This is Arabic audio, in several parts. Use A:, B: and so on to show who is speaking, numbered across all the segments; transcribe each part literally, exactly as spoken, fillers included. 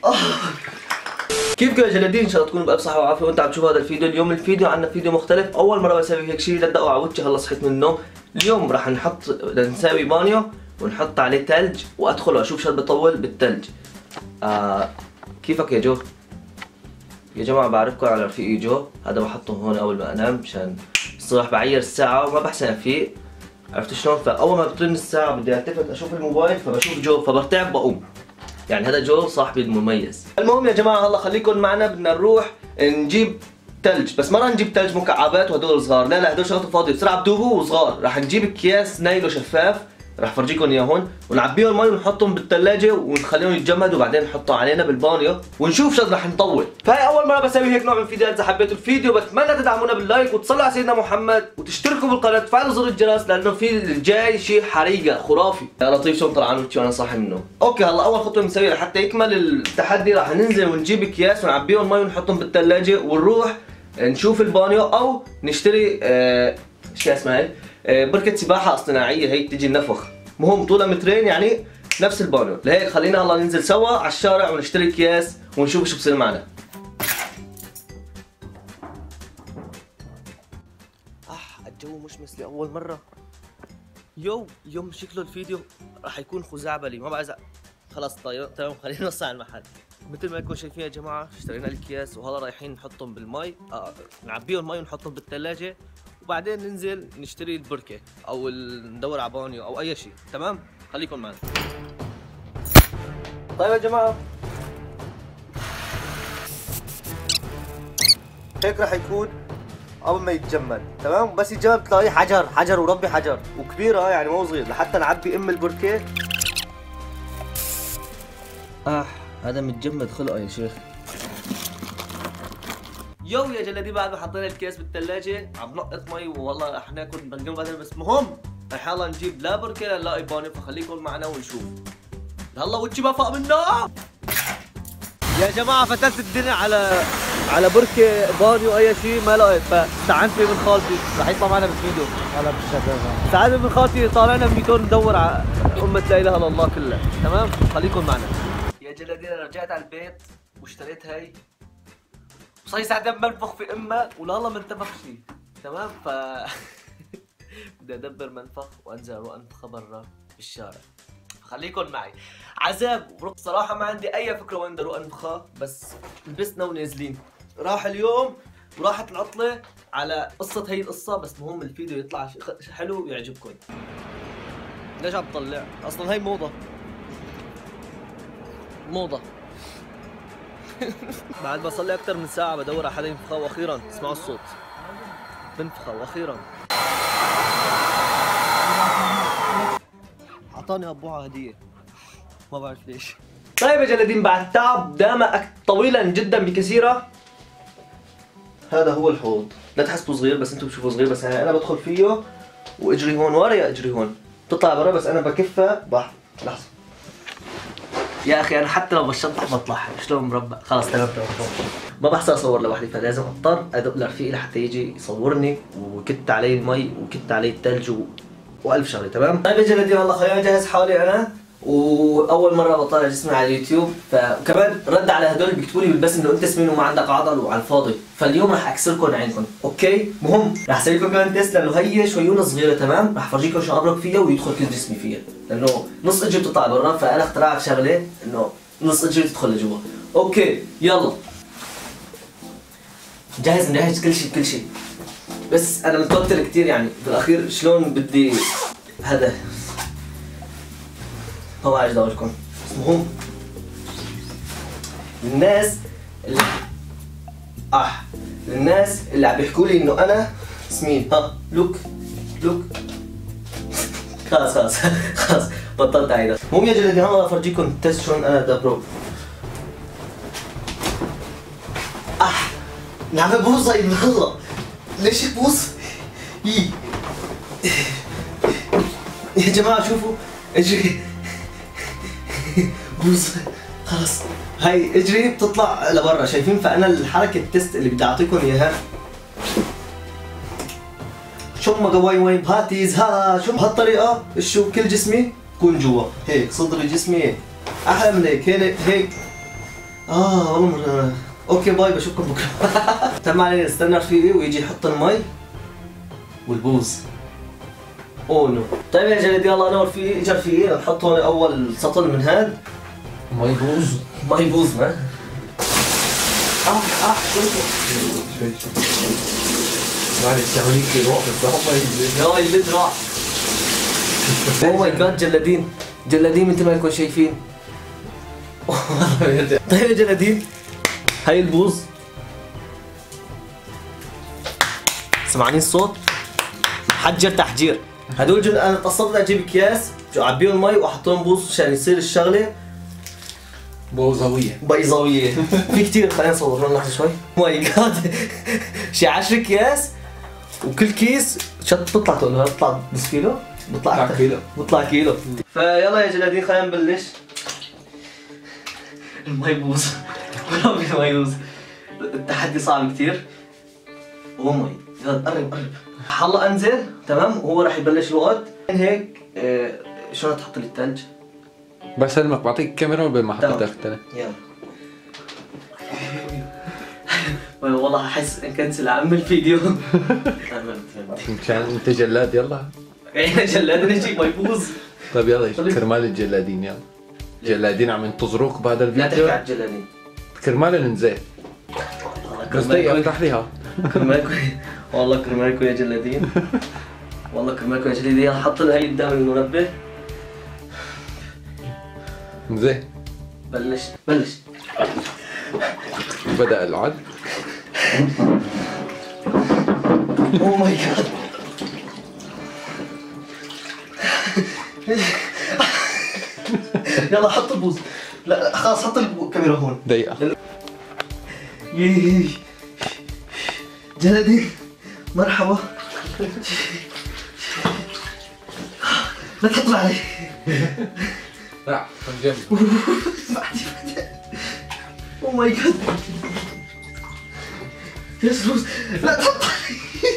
A: كيفكم يا جلادين؟ ان شاء الله تكونوا بألف صحة وعافية وانت عم تشوفوا هذا الفيديو. اليوم الفيديو عندنا فيديو مختلف، أول مرة بسوي هيك شيء. لا تدقوا على وجهي، هلا صحيت من النوم. اليوم راح نحط بدنا نساوي بانيو ونحط عليه ثلج وأدخل وأشوف شو بطول بالثلج. آه كيفك يا جو؟ يا جماعة بعرفكم على رفيقي جو، هذا بحطه هون أول ما أنام مشان الصبح بعير الساعة وما بحسن أفيق، عرفت شلون؟ فأول ما بترن الساعة بدي ألتفت أشوف الموبايل فبشوف جو فبرتعب بقوم. يعني هذا جو صاحبي المميز. المهم يا جماعة هلا خليكم معنا، بدنا نروح نجيب ثلج، بس ما راح نجيب ثلج مكعبات وهدول صغار، لا لا هدول شغلات فاضية بسرعة بدوبوا وصغار. راح نجيب اكياس نايلو شفاف، راح فرجيكم اياه هون، ونعبيهم مي ونحطهم بالثلاجة ونخليهم يتجمدوا وبعدين نحطهم علينا بالبانيو ونشوف شو راح نطول. فهي أول مرة بسوي هيك نوع من الفيديوهات. إذا حبيتوا الفيديو بتمنى تدعمونا باللايك وتصلوا على سيدنا محمد وتشتركوا بالقناة وتفعلوا زر الجرس لأنه في الجاي شيء حريقة خرافي. يا لطيف شو طلعان وجهي وأنا صاحي من النوم. أوكي هلا أول خطوة بنسويها لحتى يكمل التحدي، راح ننزل ونجيب أكياس ونعبيهم مي ونحطهم بالثلاجة ونروح نشوف البانيو أو نشتري آه شو اسمها هي؟ آه بركة سباحة اصطناعية هي بتجي النفخ. مهم طولها مترين يعني نفس البانيو، لهيك خلينا هلا ننزل سوا على الشارع ونشتري اكياس ونشوف شو بصير معنا. اح الجو مش مثلي اول مرة. يو اليوم شكله الفيديو راح يكون خزعبلي، ما بعرف. خلص طيب تمام خلينا نوصل على المحل. مثل ما انكم شايفين يا جماعة اشترينا الاكياس وهلا رايحين نحطهم بالمي، آه نعبيهم مي ونحطهم بالثلاجة وبعدين ننزل نشتري البركة او ندور على بانيو او اي شيء. تمام خليكم معنا. طيب يا جماعة هيك راح يكون اول ما يتجمد. تمام بس يتجمد تلاقيه حجر حجر وربي حجر وكبيرة يعني مو صغير لحتى نعبي ام البركة. اه هذا متجمد خلقه يا شيخ. يو يا جلادي بعد ما حطينا الكيس بالثلاجة عم نقط مي والله رح ناكل بنقوم بعدين. بس مهم رح يلا نجيب لا بركة لا نلاقي بانيو، فخليكم معنا ونشوف. هلا وجهي ما فاق من النوم يا جماعة. فتلت الدنيا على على بركة بانيو اي شيء ما لقيت، فاستعنت من خالتي رح يطلع معنا بالفيديو. هلا بالشباب استعنت من خالتي طالعنا بميتون ندور على أمة لا إله إلا الله كلها. تمام خليكم معنا يا جلادي. انا رجعت على البيت واشتريت هاي صار ساعتين بنفخ في امها ولله ما انتفخ شيء. تمام ف بدي ادبر منفخ وانزل اروح انفخها برا بالشارع. خليكم معي عذاب صراحه. ما عندي اي فكره وين بدي اروح انفخها، بس لبسنا ونازلين. راح اليوم وراحت العطله على قصه هي القصه، بس مهم الفيديو يطلع حلو ويعجبكم. ليش عم تطلع؟ اصلا هي موضه موضه. بعد ما صار لي اكثر من ساعه بدور على حدا ينفخها واخيرا اسمعوا الصوت بنفخها واخيرا اعطاني ابوها هديه ما بعرف ليش. طيب يا جلادين بعد تعب دام طويلا جدا بكثيره، هذا هو الحوض. لا تحسبوا صغير بس انتم بتشوفوا صغير، بس انا بدخل فيه واجري هون ورا يا اجري هون بتطلع برا، بس انا بكفها بح لحظه يا اخي. انا حتى لو بالشنطه بطلعها شلون مربع. خلص تمام تمام ما بحصل اصور لوحدي، فلازم اضطر ادق لرفيقي لحتى يجي يصورني وكت علي المي وكت علي الثلج و... والف شغله. تمام طيب يا جلادين هلا خليني اجهز حالي انا، واول مره بطالع جسمي على اليوتيوب، فكمان رد على هدول بيكتبوا لي بالبث انه انت سمين وما عندك عضل وعلى الفاضي، فاليوم راح اكسركم عينكم. اوكي مهم راح اسوي لكم كمان تيست لانه هي شويونه صغيره. تمام راح افرجيكم شو ابرك فيها ويدخل كل جسمي فيها، لانه نص اجري بتطلع برا، فانا اخترعت شغله انه نص اجري تدخل لجوا. اوكي يلا جاهز مجهز كل شيء كل شيء، بس انا متوتر كثير يعني بالاخير شلون بدي هذا ما بعرف دوركم. بس مهم الناس اللي اه الناس اللي عم بيحكوا لي انه انا سمين. ها لوك لوك خلاص خلاص خلاص بطلت اعيد. المهم يا جلادي هلا افرجيكم التست شلون انا دبرو. اه عم ببوظ هي بالغلط. ليش تبوظ؟ يي يا جماعه شوفوا اجري بوظ خلص. هاي اجري بتطلع لبرا شايفين؟ فانا الحركه التست اللي بدي اعطيكم اياها شو ما قواي وين بهاتيز ها شو بهالطريقه شو كل جسمي يكون جوا هيك، صدري جسمي هيك احلى من هيك. هيك هيك اه والله. اوكي باي، بشوفكم بكره. تم علينا نستنى رفيقي ويجي يحط المي والبوز. اوه نو. طيب يا جلد يلا انا ورفيقي اجى رفيقي نحط هون اول سطل من هاد.
B: ما يبوظ
A: ما يبوظ ما. اه اه شوي
B: شوي شوي. معلش هونيك روح بس هم يبلد.
A: يا البيت راح. اوه ماي جاد جلادين. جلادين مثل ما انكم شايفين. طيب يا جلادين هاي البوز. سمعانين الصوت؟ حجر تحجير. هدول جن انا قصدت اجيب اكياس اعبيهم مي واحط لهم بوز عشان يصير الشغله
B: بوظوية
A: بيضاويه. في كثير، خلينا نصور لحظه شوي. ماي جاد شي عشرة اكياس وكل كيس شط بتطلع تقول بتطلع نص كيلو بيطلع
B: كيلو
A: بيطلع كيلو. فيلا يا جلادين خلينا نبلش. المي يبوظ. برافو المي يبوظ. التحدي صعب كثير. اوه ماي جاد قرب قرب. هلا انزل تمام وهو راح يبلش الوقت. هيك آه شلون تحط لي الثلج؟
B: بسلمك بعطيك الكاميرا وبين ما حطيتها في الثلج.
A: يلا والله احس نكنسل اعمل فيديو.
B: مشان انت جلاد يلا.
A: احنا جلادنا شيء ما يفوز.
B: طيب يلا كرمال الجلادين يلا. جلادين عم ينتظروك بهذا
A: لا
B: الفيديو.
A: تحكي على الجلادين.
B: كرمال ننزل. بس دقيقة افتح لي ها.
A: كرمالكم والله كرمالكم يا جلادين. والله كرمالكم يا جلادين. حط لي هي قدام المنبه.
B: زين
A: بلش بلش.
B: بدأ العد.
A: اوه ماي جاد. يلا حط البوز. لا خلاص حط الكاميرا هون.
B: دقيقة.
A: يي جلدي مرحبا. لا تحط علي.
B: لا من جنب.
A: اوه ماي جاد. يس روز لا تحط علي.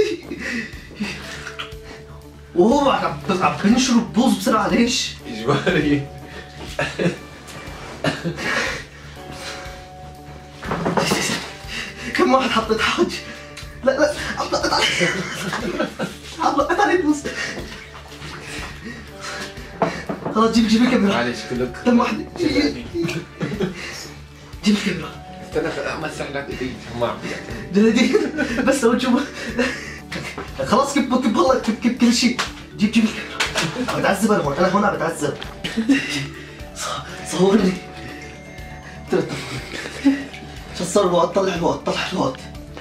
A: وهو عم عم بنشر البوز بسرعة ليش؟
B: اجباري.
A: كم واحد حطيت حاج؟ لا لا عم لقط علي. عم لقط علي البوز. خلاص جيب جيب الكاميرا.
B: معلش كلك.
A: كم واحد جيب الكاميرا.
B: استنى امسح لك ايدي ما عم
A: جلدي بس لو تشوف. خلاص كب كب والله كب كب كل شيء. جيب جيب الكاميرا. عم بتعذب انا هون، انا هون عم بتعذب. صورني. شو صار الوقت؟ طلع الوقت طلع الوقت.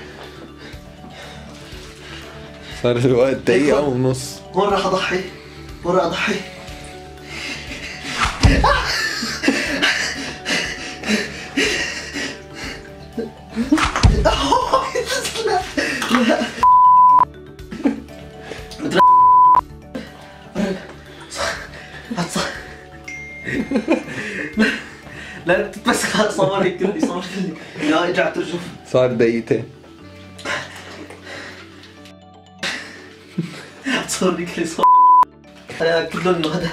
B: صار الوقت دقيقة ونص.
A: هون راح اضحي. هون راح اضحي. لا بس خلاص صورني كلي صورني. لا ارجع ترجف.
B: صار دقيقتين.
A: صورني كلي صور. انا كله انه هذا.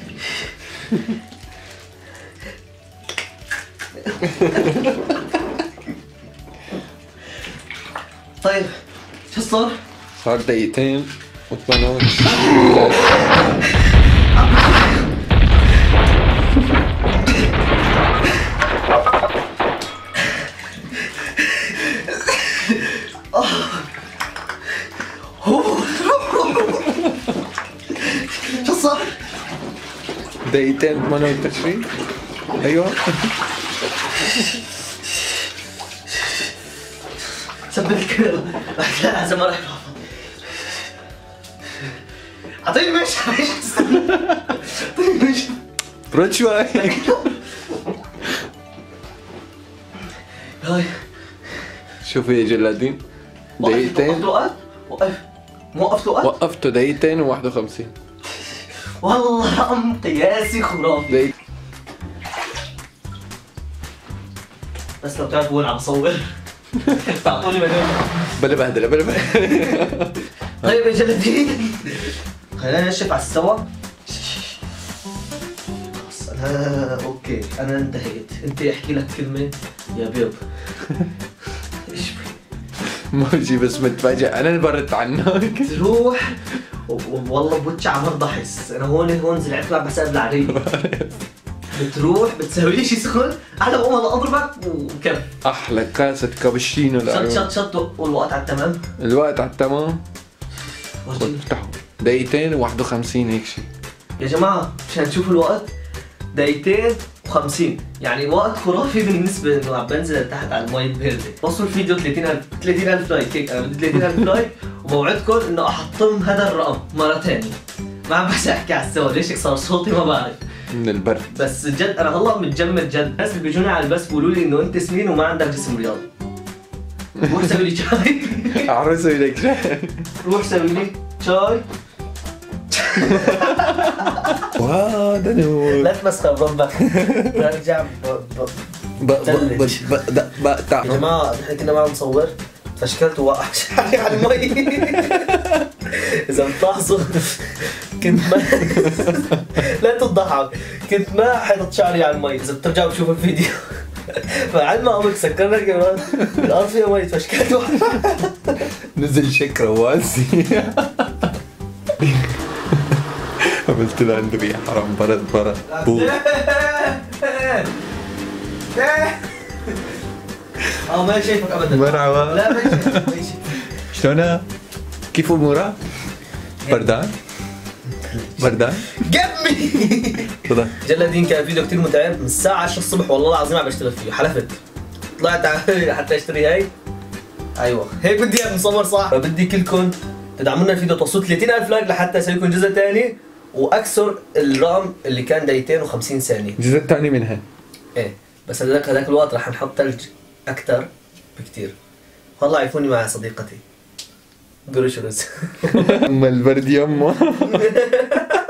A: طيب شو صار؟
B: صار دقيقتين وثمان.
A: شو صار؟
B: دقيقتين ثمانية وعشرين. ايوه
A: ثبت الكاميرا. لا هذا ما راح يروح. اعطيني ماشي ماشي استنى. اعطيني ماشي.
B: رد شوي.
A: هاي
B: شوفوا يا جلادين دقيقتين.
A: وقفت الوقت؟ وقف موقفت الوقت؟
B: وقفته دقيقتين وواحد وخمسين.
A: والله عم قياسي خرافي.
B: دقيقة.
A: بس لو بتعرف وين عم بصور. تعطوني مليون.
B: بلا بهدلة بلا بهدلة.
A: طيب يا جلدين خلينا نشف على السوا. آه اوكي انا انتهيت. انت احكي لك كلمه يا بيض. ايش
B: ماشي بس متفاجئ انا اللي برت عنك.
A: تروح والله بوتش عمر ضحس. انا هون هون زرعت لك حساب العريق. بتروح بتسوي لي شيء سخن انا بقوم اضربك وكف.
B: احلى كاسه كابتشينو
A: شط شط شط والوقت على التمام.
B: الوقت على التمام. وافتحوا دقيقتين وواحد وخمسين هيك شيء.
A: يا جماعه مشان تشوفوا الوقت دقيقتين وخمسين، يعني وقت خرافي بالنسبه انه عم بنزل لتحت على المي البارده. وصلوا الفيديو ثلاثين ألف ثلاثين ألف لايك. هيك انا بدي ثلاثين ألف لايك وبوعدكم انه احطم هذا الرقم مره ثانيه. ما عم بس احكي على السوا، ليش هيك صار صوتي ما بعرف
B: من البرد.
A: بس جد انا هلا متجمد جد. الناس اللي بيجوني على البث بيقولوا لي انه انت سمين وما عندك جسم رياضي. روح سوي لي شاي.
B: اعرف اسوي لك شاي.
A: روح سوي لي شاي.
B: واه ده نور.
A: لا تمسخر بربك. برجع
B: بقطع.
A: يا جماعه نحن كنا معه مصور فشكلت ووقع شعري على المي. اذا بتلاحظوا كنت ما لا تضحك، كنت ما حاطط شعري على المي. اذا بترجعوا بتشوفوا الفيديو فعل ما قمت سكرنا كمان الارض فيها مي فشكلت وقع.
B: نزل شك رواسي. قلت له عنده يا حرام برد برد بو.
A: اه ما شايفك ابدا.
B: مرحبا.
A: لا ما شايفك. ما شايفك.
B: شلونك؟ كيف امورك؟ بردان؟ بردان؟
A: قمي.
B: تفضل.
A: جلادين كان فيديو كثير متعب من الساعة عشرة الصبح والله العظيم عم بشتغل فيه، حلفت. طلعت على حتى اشتري هاي. ايوه هيك بدي اياك مصور صح. فبدي كلكم تدعمونا الفيديو توصلوا ثلاثين ألف لايك لحتى اسوي لكم جزء ثاني واكسر الرقم اللي كان دقيقتين وخمسين ثانية.
B: الجزء الثاني منها.
A: ايه بس هذاك هذاك الوقت رح نحط ثلج اكثر بكثير. والله عيفوني مع صديقتي. قولوا شو
B: ام البرد يمه.